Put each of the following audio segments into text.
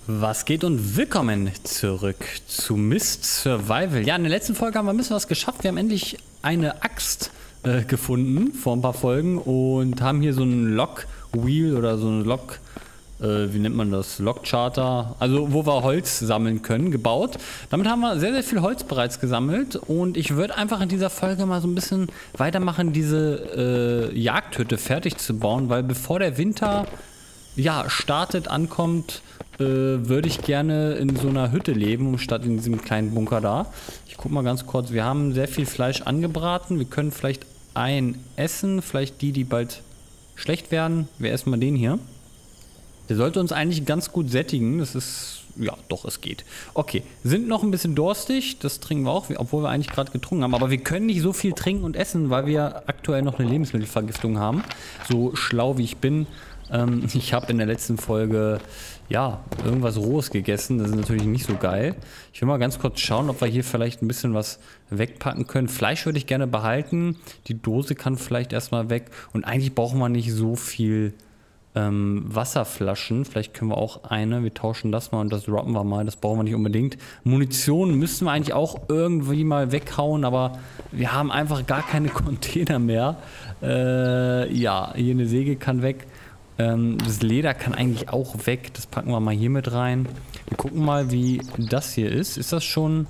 Was geht und willkommen zurück zu Myst Survival. Ja, in der letzten Folge haben wir ein bisschen was geschafft. Wir haben endlich eine Axt gefunden vor ein paar Folgen und haben hier so ein Log-Wheel oder so ein Log, wie nennt man das? Log-Charter, also wo wir Holz sammeln können, gebaut. Damit haben wir sehr, sehr viel Holz bereits gesammelt und ich würde einfach in dieser Folge mal so ein bisschen weitermachen, diese Jagdhütte fertig zu bauen, weil bevor der Winter startet, ankommt, würde ich gerne in so einer Hütte leben, statt in diesem kleinen Bunker da. Ich guck mal ganz kurz, wir haben sehr viel Fleisch angebraten. Wir können vielleicht einen essen, vielleicht die bald schlecht werden. Wir essen mal den hier. Der sollte uns eigentlich ganz gut sättigen. Das ist, ja doch, es geht. Okay, sind noch ein bisschen durstig, das trinken wir auch, obwohl wir eigentlich gerade getrunken haben. Aber wir können nicht so viel trinken und essen, weil wir aktuell noch eine Lebensmittelvergiftung haben. So schlau wie ich bin. Ich habe in der letzten Folge, irgendwas Rohes gegessen. Das ist natürlich nicht so geil. Ich will mal ganz kurz schauen, ob wir hier vielleicht ein bisschen was wegpacken können. Fleisch würde ich gerne behalten. Die Dose kann vielleicht erstmal weg. Und eigentlich brauchen wir nicht so viel Wasserflaschen. Vielleicht können wir auch eine. Wir tauschen das mal und das droppen wir mal. Das brauchen wir nicht unbedingt. Munition müssten wir eigentlich auch irgendwie mal weghauen. Aber wir haben einfach gar keine Container mehr. Hier eine Säge kann weg. Das Leder kann eigentlich auch weg. Das packen wir mal hier mit rein. Wir gucken mal, wie das hier ist. Ist das schon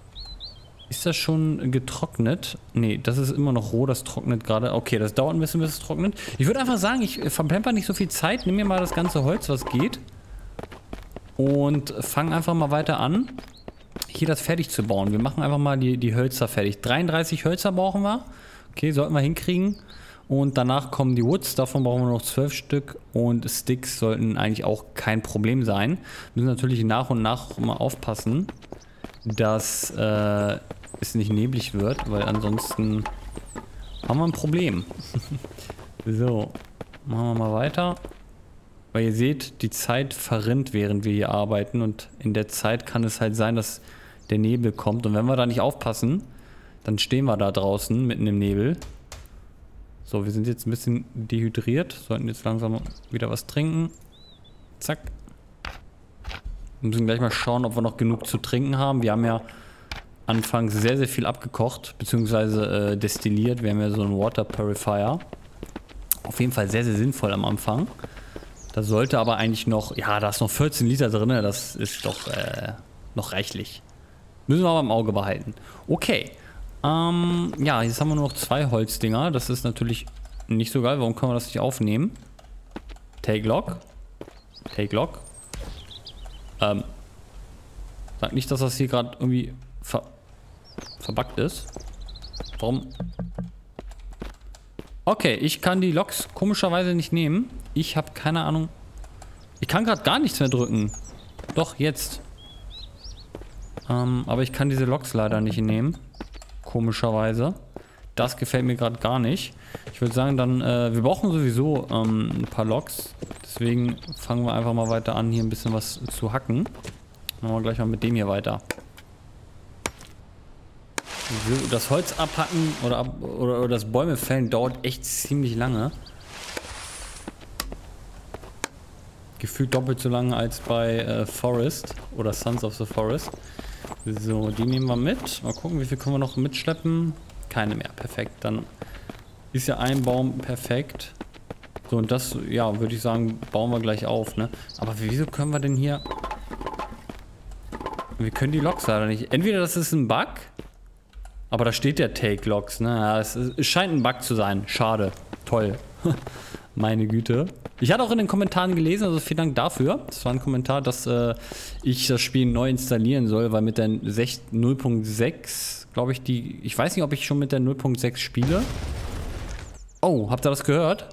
getrocknet? Nee, das ist immer noch roh. Das trocknet gerade. Okay, das dauert ein bisschen, bis es trocknet. Ich würde einfach sagen, ich verplemper nicht so viel Zeit. Nimm mir mal das ganze Holz, was geht. Und fange einfach mal weiter an, hier das fertig zu bauen. Wir machen einfach mal die Hölzer fertig. 33 Hölzer brauchen wir. Okay, sollten wir hinkriegen. Und danach kommen die Woods, davon brauchen wir noch 12 Stück und Sticks sollten eigentlich auch kein Problem sein. Wir müssen natürlich nach und nach mal aufpassen, dass es nicht neblig wird, weil ansonsten haben wir ein Problem. So, machen wir mal weiter. Weil ihr seht, die Zeit verrinnt, während wir hier arbeiten und in der Zeit kann es halt sein, dass der Nebel kommt. Und wenn wir da nicht aufpassen, dann stehen wir da draußen mitten im Nebel. So, wir sind jetzt ein bisschen dehydriert, sollten jetzt langsam wieder was trinken. Zack. Wir müssen gleich mal schauen, ob wir noch genug zu trinken haben. Wir haben ja anfangs sehr, sehr viel abgekocht, beziehungsweise destilliert. Wir haben ja so einen Water Purifier. Auf jeden Fall sehr, sehr sinnvoll am Anfang. Da sollte aber eigentlich noch, da ist noch 14 Liter drin, das ist doch noch reichlich. Müssen wir aber im Auge behalten. Okay. Jetzt haben wir nur noch 2 Holzdinger. Das ist natürlich nicht so geil. Warum können wir das nicht aufnehmen? Take Lock. Take Lock. Sag nicht, dass das hier gerade irgendwie verbuggt ist. Warum? Okay, ich kann die Loks komischerweise nicht nehmen. Ich habe keine Ahnung. Ich kann gerade gar nichts mehr drücken. Doch, jetzt. Aber ich kann diese Loks leider nicht nehmen. Komischerweise. Das gefällt mir gerade gar nicht. Ich würde sagen, dann, wir brauchen sowieso ein paar Loks. Deswegen fangen wir einfach mal weiter an, hier ein bisschen was zu hacken. Machen wir gleich mal mit dem hier weiter. So, das Holz abhacken oder das Bäume fällen dauert echt ziemlich lange. Gefühlt doppelt so lange als bei Forest oder Sons of the Forest. So, die nehmen wir mit. Mal gucken, wie viel können wir noch mitschleppen. Keine mehr, perfekt. Dann ist ja ein Baum perfekt. So, und das, würde ich sagen, bauen wir gleich auf, ne? Aber wieso können wir denn hier... Wir können die Loks leider nicht... Entweder das ist ein Bug, aber da steht ja Take Loks, ne? Ja, es scheint ein Bug zu sein. Schade. Toll. Meine Güte. Ich hatte auch in den Kommentaren gelesen, also vielen Dank dafür. Das war ein Kommentar, dass ich das Spiel neu installieren soll, weil mit der 0.6, glaube ich, ich weiß nicht, ob ich schon mit der 0.6 spiele. Oh, habt ihr das gehört?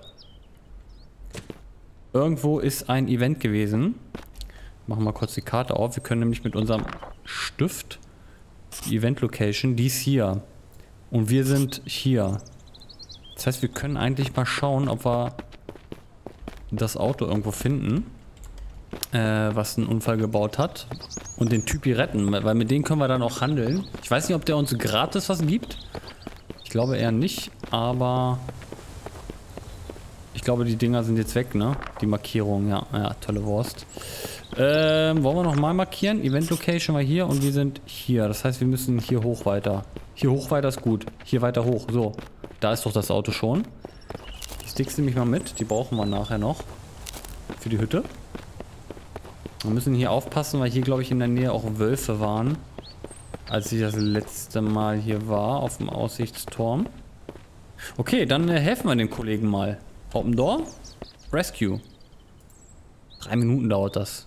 Irgendwo ist ein Event gewesen. Machen wir kurz die Karte auf. Wir können nämlich mit unserem Stift, die Event Location, die ist hier. Und wir sind hier. Das heißt, wir können eigentlich mal schauen, ob wir das Auto irgendwo finden, was einen Unfall gebaut hat und den Typi retten, weil mit denen können wir dann auch handeln. Ich weiß nicht, ob der uns gratis was gibt. Ich glaube eher nicht, aber ich glaube, die Dinger sind jetzt weg, ne? Die Markierung, ja, tolle Wurst. Wollen wir nochmal markieren? Event Location war hier und wir sind hier. Das heißt, wir müssen hier hoch weiter. Hier hoch weiter ist gut. Hier weiter hoch. So. Da ist doch das Auto schon. Die Sticks nehme ich mal mit. Die brauchen wir nachher noch. Für die Hütte. Wir müssen hier aufpassen, weil hier, glaube ich, in der Nähe auch Wölfe waren. Als ich das letzte Mal hier war, auf dem Aussichtsturm. Okay, dann helfen wir den Kollegen mal. Open Door. Rescue. 3 Minuten dauert das.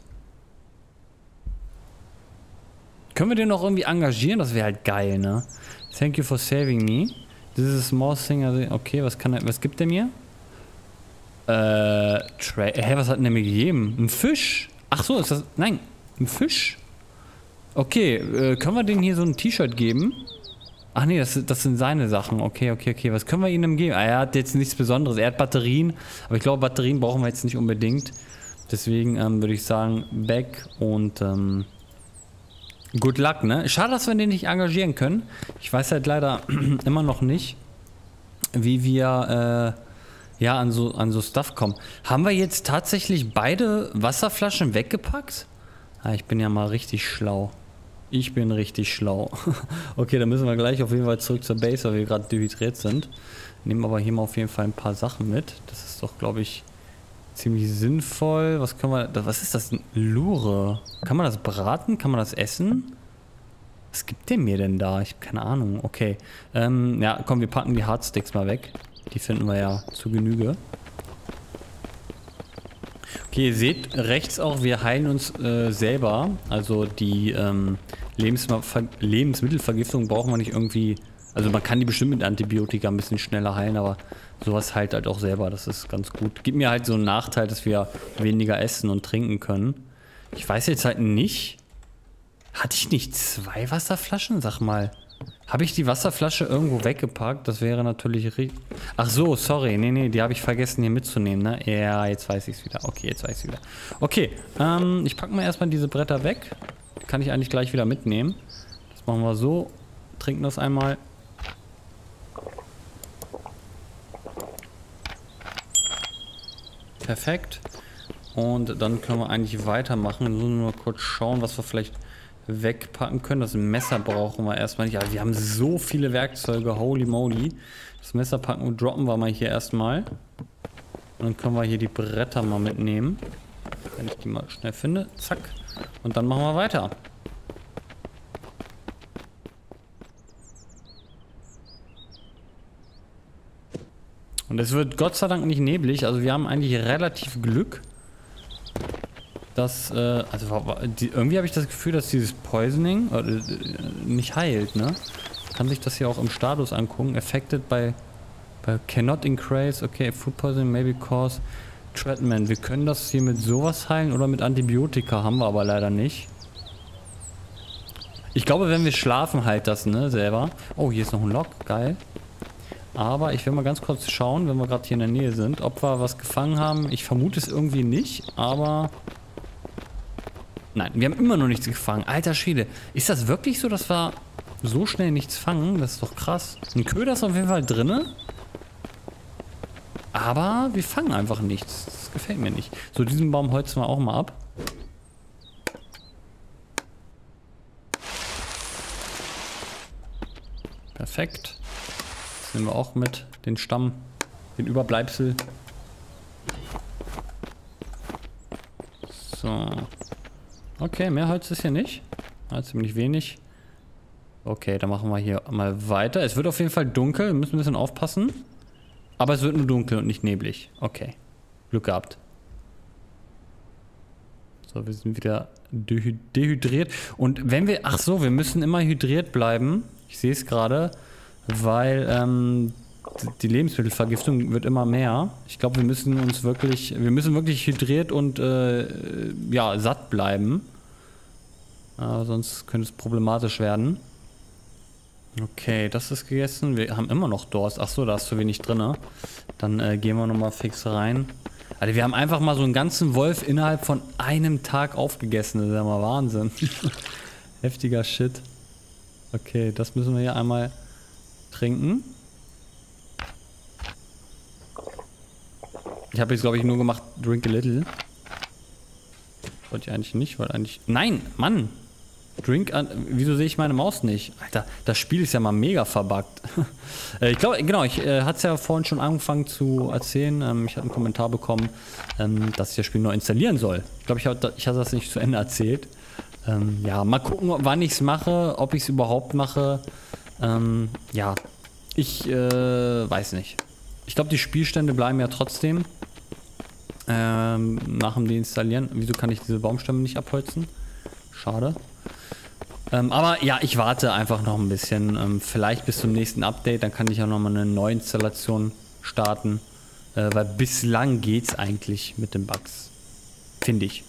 Können wir den noch irgendwie engagieren? Das wäre halt geil, ne? Thank you for saving me. This is a small thing. Okay, was gibt der mir? Was hat denn der mir gegeben? Ein Fisch? Ach so, ist das... Nein, ein Fisch? Okay, können wir denen hier so ein T-Shirt geben? Ach nee, das sind seine Sachen. Okay. Was können wir ihm denn geben? Ah, er hat jetzt nichts Besonderes. Er hat Batterien. Aber ich glaube, Batterien brauchen wir jetzt nicht unbedingt. Deswegen würde ich sagen, back und good luck, ne? Schade, dass wir den nicht engagieren können. Ich weiß halt leider immer noch nicht, wie wir ja an so Stuff kommen. Haben wir jetzt tatsächlich beide Wasserflaschen weggepackt? Ah, ich bin ja mal richtig schlau. Ich bin richtig schlau. Okay, dann müssen wir gleich auf jeden Fall zurück zur Base, weil wir gerade dehydriert sind. Nehmen aber hier mal auf jeden Fall ein paar Sachen mit. Das ist doch, glaube ich, ziemlich sinnvoll. Was können wir... Was ist das? Lure. Kann man das braten? Kann man das essen? Was gibt der mir denn da? Ich habe keine Ahnung. Okay. Ja, komm, wir packen die Hardsticks mal weg. Die finden wir ja zu Genüge. Okay, ihr seht rechts auch, wir heilen uns selber. Also die Lebensmittelvergiftung brauchen wir nicht irgendwie... Also man kann die bestimmt mit Antibiotika ein bisschen schneller heilen, aber sowas heilt halt auch selber. Das ist ganz gut. Gibt mir halt so einen Nachteil, dass wir weniger essen und trinken können. Ich weiß jetzt halt nicht... Hatte ich nicht 2 Wasserflaschen? Sag mal. Habe ich die Wasserflasche irgendwo weggepackt? Das wäre natürlich richtig... Ach so, sorry. Nee, die habe ich vergessen hier mitzunehmen, ne? Ja, jetzt weiß ich es wieder. Okay, jetzt weiß ich wieder. Okay, ich packe mal erstmal diese Bretter weg. Die kann ich eigentlich gleich wieder mitnehmen. Das machen wir so. Trinken das einmal. Perfekt. Und dann können wir eigentlich weitermachen. Wir müssen nur kurz schauen, was wir vielleicht wegpacken können. Das Messer brauchen wir erstmal nicht. Ja, wir haben so viele Werkzeuge. Holy moly. Das Messer packen und droppen wir mal hier erstmal. Und dann können wir hier die Bretter mal mitnehmen. Wenn ich die mal schnell finde. Zack. Und dann machen wir weiter. Und es wird Gott sei Dank nicht neblig. Also wir haben eigentlich relativ Glück. Dass, irgendwie habe ich das Gefühl, dass dieses Poisoning nicht heilt, ne? Kann sich das hier auch im Status angucken. Affected by cannot increase. Okay, food poisoning maybe cause treatment. Wir können das hier mit sowas heilen oder mit Antibiotika. Haben wir aber leider nicht. Ich glaube, wenn wir schlafen, heilt das, ne? Selber. Oh, hier ist noch ein Lock. Geil. Aber ich will mal ganz kurz schauen, wenn wir gerade hier in der Nähe sind, ob wir was gefangen haben. Ich vermute es irgendwie nicht, aber... Nein, wir haben immer noch nichts gefangen. Alter Schwede. Ist das wirklich so, dass wir so schnell nichts fangen? Das ist doch krass. Ein Köder ist auf jeden Fall drin. Aber wir fangen einfach nichts. Das gefällt mir nicht. So, diesen Baum holzen wir auch mal ab. Perfekt. Das nehmen wir auch mit. Den Stamm. Den Überbleibsel. So. Okay, mehr Holz ist hier nicht. Ziemlich wenig. Okay, dann machen wir hier mal weiter. Es wird auf jeden Fall dunkel. Wir müssen ein bisschen aufpassen. Aber es wird nur dunkel und nicht neblig. Okay. Glück gehabt. So, wir sind wieder dehydriert. Und wenn wir... Ach so, wir müssen immer hydriert bleiben. Ich sehe es gerade. Weil die Lebensmittelvergiftung wird immer mehr. Ich glaube, wir müssen wirklich hydriert und ja, satt bleiben. Sonst könnte es problematisch werden. Okay, das ist gegessen. Wir haben immer noch Durst. Achso, da ist zu wenig drin. Dann gehen wir nochmal fix rein. Also wir haben einfach mal so einen ganzen Wolf innerhalb von einem Tag aufgegessen. Das ist ja mal Wahnsinn. Heftiger Shit. Okay, das müssen wir hier einmal trinken. Ich habe jetzt, glaube ich, nur gemacht, drink a little. wollte ich eigentlich nicht, weil eigentlich... Nein, Mann! Drink an... Wieso sehe ich meine Maus nicht? Alter, das Spiel ist ja mal mega verbuggt. Ich glaube, genau, ich hatte es ja vorhin schon angefangen zu erzählen. Ich hatte einen Kommentar bekommen, dass ich das Spiel neu installieren soll. Ich glaube, ich hatte das nicht zu Ende erzählt. Ja, mal gucken, wann ich es mache, ob ich es überhaupt mache. Ja, ich weiß nicht. Ich glaube, die Spielstände bleiben ja trotzdem nach dem Deinstallieren. Wieso kann ich diese Baumstämme nicht abholzen? Schade. Aber ja, ich warte einfach noch ein bisschen. Vielleicht bis zum nächsten Update, dann kann ich auch nochmal eine Neuinstallation starten. Weil bislang geht es eigentlich mit den Bugs. Finde ich.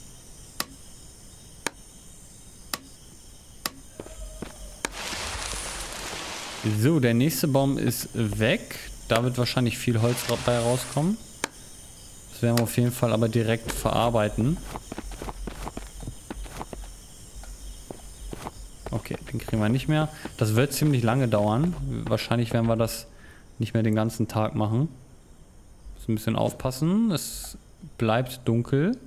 So, der nächste Baum ist weg. Da wird wahrscheinlich viel Holz dabei rauskommen. Das werden wir auf jeden Fall aber direkt verarbeiten. Okay, den kriegen wir nicht mehr. Das wird ziemlich lange dauern. Wahrscheinlich werden wir das nicht mehr den ganzen Tag machen. Muss ein bisschen aufpassen. Es bleibt dunkel.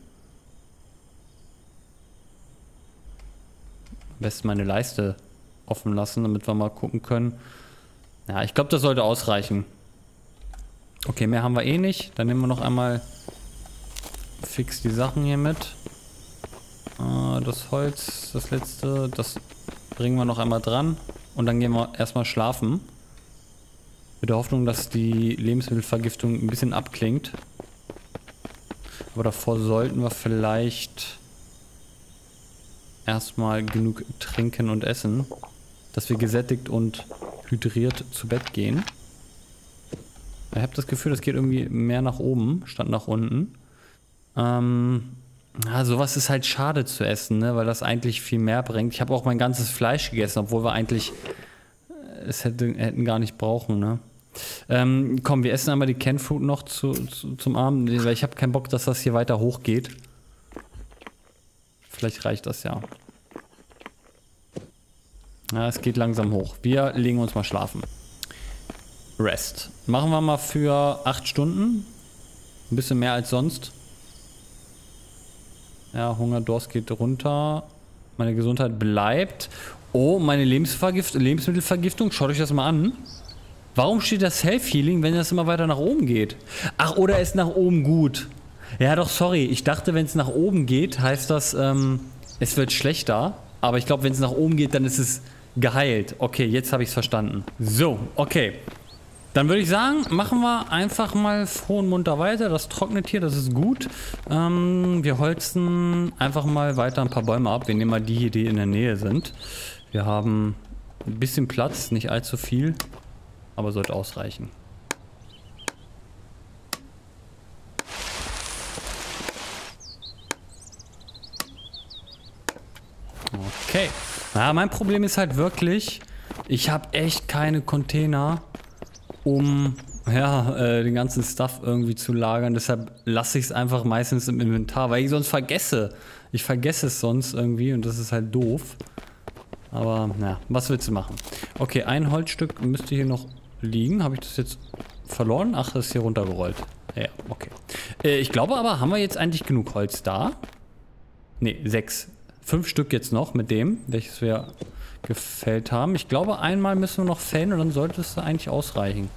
Am besten meine Leiste offen lassen, damit wir mal gucken können. Ja, ich glaube, das sollte ausreichen. Okay, mehr haben wir eh nicht. Dann nehmen wir noch einmal fix die Sachen hier mit. Das Holz, das letzte, das bringen wir noch einmal dran. Und dann gehen wir erstmal schlafen. Mit der Hoffnung, dass die Lebensmittelvergiftung ein bisschen abklingt. Aber davor sollten wir vielleicht erstmal genug trinken und essen, dass wir gesättigt und hydriert zu Bett gehen. Ich habe das Gefühl, das geht irgendwie mehr nach oben, statt nach unten. Sowas ist halt schade zu essen, ne? Weil das eigentlich viel mehr bringt. Ich habe auch mein ganzes Fleisch gegessen, obwohl wir eigentlich es hätten gar nicht brauchen, ne? Komm, wir essen einmal die Canned Fruit noch zum Abend, weil ich habe keinen Bock, dass das hier weiter hochgeht. Vielleicht reicht das ja. Ja, es geht langsam hoch. Wir legen uns mal schlafen. Rest. Machen wir mal für 8 Stunden. Ein bisschen mehr als sonst. Ja, Hunger, Durst geht runter. Meine Gesundheit bleibt. Oh, meine Lebensmittelvergiftung. Schaut euch das mal an. Warum steht das Self-Healing, wenn das immer weiter nach oben geht? Ach, oder ist nach oben gut? Ja, doch, sorry. Ich dachte, wenn es nach oben geht, heißt das, es wird schlechter. Aber ich glaube, wenn es nach oben geht, dann ist es geheilt. Okay, jetzt habe ich es verstanden. So, okay. Dann würde ich sagen, machen wir einfach mal froh und munter weiter. Das trocknet hier, das ist gut. Wir holzen einfach mal weiter ein paar Bäume ab. Wir nehmen mal die hier, die in der Nähe sind. Wir haben ein bisschen Platz, nicht allzu viel, aber sollte ausreichen. Okay. Ja, mein Problem ist halt wirklich, ich habe echt keine Container, um ja, den ganzen Stuff irgendwie zu lagern. Deshalb lasse ich es einfach meistens im Inventar, weil ich sonst vergesse. Ich vergesse es sonst irgendwie und das ist halt doof. Aber naja, was willst du machen? Okay, ein Holzstück müsste hier noch liegen. Habe ich das jetzt verloren? Ach, das ist hier runtergerollt. Ja, okay. Ich glaube aber, haben wir jetzt eigentlich genug Holz da? Ne, 6. 5 Stück jetzt noch mit dem, welches wir gefällt haben. Ich glaube, einmal müssen wir noch fällen und dann sollte es eigentlich ausreichen.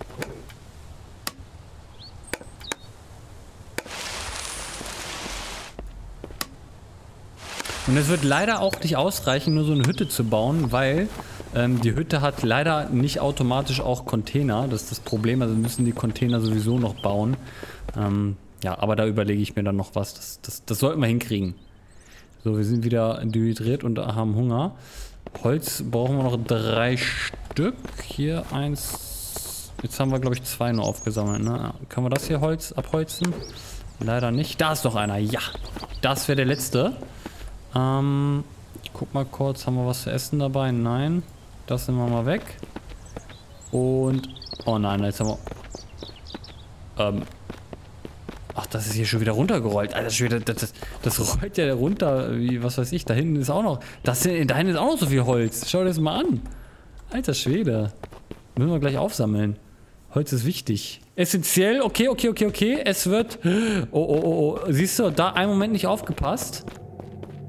Und es wird leider auch nicht ausreichen, nur so eine Hütte zu bauen, weil die Hütte hat leider nicht automatisch auch Container. Das ist das Problem, also müssen die Container sowieso noch bauen. Ja, aber da überlege ich mir dann noch was. Das sollten wir hinkriegen. So, wir sind wieder dehydriert und haben Hunger. Holz brauchen wir noch 3 Stück. Hier 1. Jetzt haben wir, glaube ich, 2 nur aufgesammelt. Ne? Können wir das hier Holz abholzen? Leider nicht. Da ist noch einer. Ja, das wäre der letzte. Ich guck mal kurz. Haben wir was zu essen dabei? Nein. Das nehmen wir mal weg. Und... Oh nein, jetzt haben wir... Ach, das ist hier schon wieder runtergerollt. Alter, das rollt ja runter, wie, was weiß ich. Da hinten ist auch noch... da hinten ist auch noch so viel Holz. Schau dir das mal an. Alter Schwede. Müssen wir gleich aufsammeln. Holz ist wichtig. Essentiell. Okay. Es wird... Oh. Siehst du, da einen Moment nicht aufgepasst.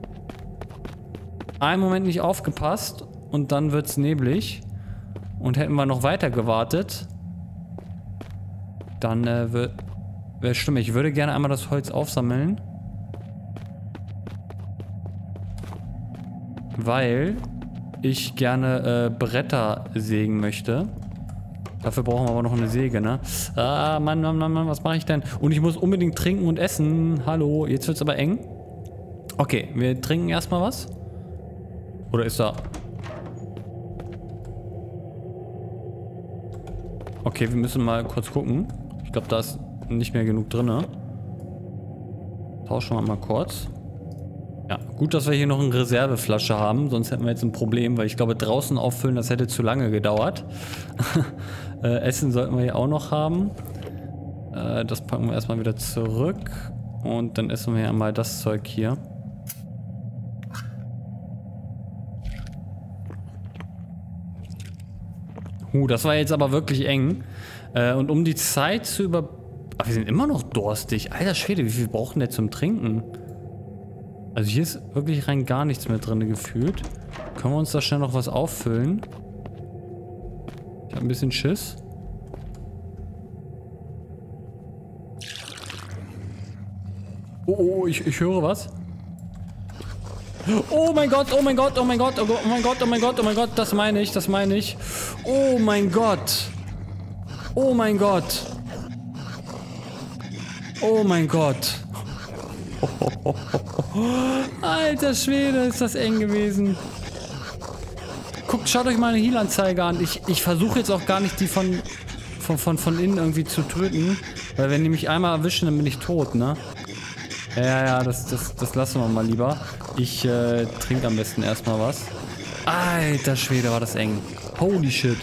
einen Moment nicht aufgepasst und dann wird es neblig. Und hätten wir noch weiter gewartet, dann wäre schlimm. Ich würde gerne einmal das Holz aufsammeln. Weil ich gerne Bretter sägen möchte. Dafür brauchen wir aber noch eine Säge, ne? Ah, Mann, was mache ich denn? Und ich muss unbedingt trinken und essen. Hallo, jetzt wird es aber eng. Okay, wir trinken erstmal was. Oder ist da... Okay, wir müssen mal kurz gucken. Ich glaube, da ist nicht mehr genug drin. Tauschen wir mal kurz. Ja, gut, dass wir hier noch eine Reserveflasche haben. Sonst hätten wir jetzt ein Problem, weil ich glaube, draußen auffüllen, das hätte zu lange gedauert. Essen sollten wir hier auch noch haben. Das packen wir erstmal wieder zurück. Und dann essen wir ja mal das Zeug hier. Das war jetzt aber wirklich eng. Und um die Zeit zu Ach, wir sind immer noch durstig. Alter Schwede, wie viel brauchen wir zum Trinken? Also hier ist wirklich rein gar nichts mehr drin gefühlt. Können wir uns da schnell noch was auffüllen? Ich habe ein bisschen Schiss. Oh, ich höre was. Oh mein Gott, oh mein Gott, oh mein Gott, oh mein Gott, oh mein Gott, oh mein Gott, das meine ich. Oh mein Gott. Oh mein Gott. Oh mein Gott. Alter Schwede, ist das eng gewesen. Guckt, schaut euch meine Heal-Anzeige an. Ich versuche jetzt auch gar nicht, die von innen irgendwie zu töten. Weil wenn die mich einmal erwischen, dann bin ich tot, ne? Ja, das lassen wir mal lieber. Ich trinke am besten erstmal was. Alter Schwede, war das eng. Holy shit.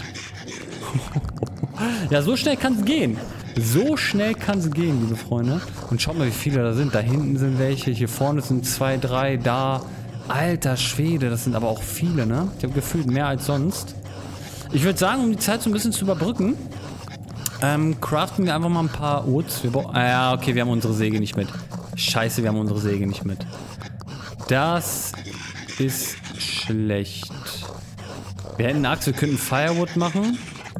Ja, so schnell kann es gehen. So schnell kann es gehen, liebe Freunde. Und schaut mal, wie viele da sind. Da hinten sind welche, hier vorne sind 2, 3, da. Alter Schwede, das sind aber auch viele, ne? Ich habe gefühlt mehr als sonst. Ich würde sagen, um die Zeit so ein bisschen zu überbrücken, craften wir einfach mal ein paar Oats. Ja, okay, wir haben unsere Säge nicht mit. Scheiße, wir haben unsere Säge nicht mit. Das ist schlecht. Wir hätten eine Axt, wir könnten Firewood machen.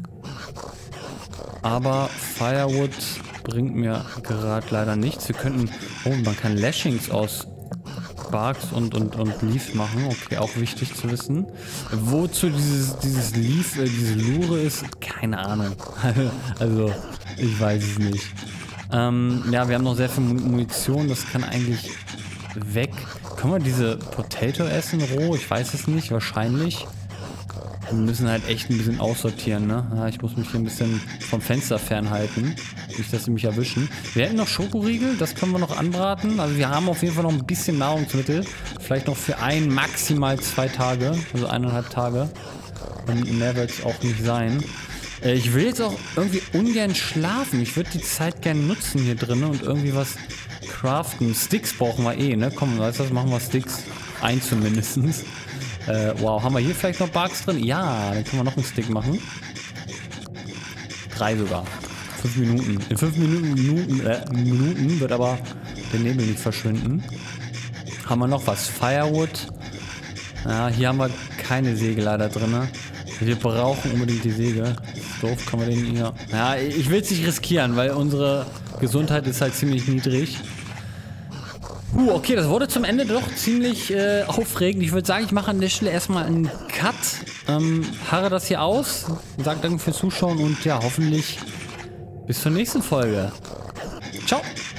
Aber Firewood bringt mir gerade leider nichts. Wir könnten... Oh, man kann Lashings aus Barks und Leaf machen. Okay, auch wichtig zu wissen. Wozu dieses Leaf, diese Lure ist, keine Ahnung. Also, ich weiß es nicht. Ja, wir haben noch sehr viel Munition. Das kann eigentlich weg. Können wir diese Potato essen roh? Ich weiß es nicht. Wahrscheinlich. Wir müssen halt echt ein bisschen aussortieren, ne? Ja, ich muss mich hier ein bisschen vom Fenster fernhalten. Nicht, dass sie mich erwischen. Wir hätten noch Schokoriegel, das können wir noch anbraten. Also wir haben auf jeden Fall noch ein bisschen Nahrungsmittel. Vielleicht noch für maximal 2 Tage. Also 1,5 Tage. Und mehr wird es auch nicht sein. Ich will jetzt auch irgendwie ungern schlafen. Ich würde die Zeit gerne nutzen hier drin und irgendwie was craften. Sticks brauchen wir eh, ne? Komm, weißt du was, machen wir Sticks. 1 zumindest. Wow, haben wir hier vielleicht noch Barks drin? Ja, dann können wir noch einen Stick machen. 3 sogar. 5 Minuten. In 5 Minuten wird aber der Nebel nicht verschwinden. Haben wir noch was? Firewood. Ja, hier haben wir keine Säge leider drin. Wir brauchen unbedingt die Säge. Doof, können wir den hier... Ja, ich will es nicht riskieren, weil unsere Gesundheit ist halt ziemlich niedrig. Okay, das wurde zum Ende doch ziemlich aufregend. Ich würde sagen, ich mache an der Stelle erstmal einen Cut. Harre das hier aus. Sag danke fürs Zuschauen und ja, hoffentlich bis zur nächsten Folge. Ciao!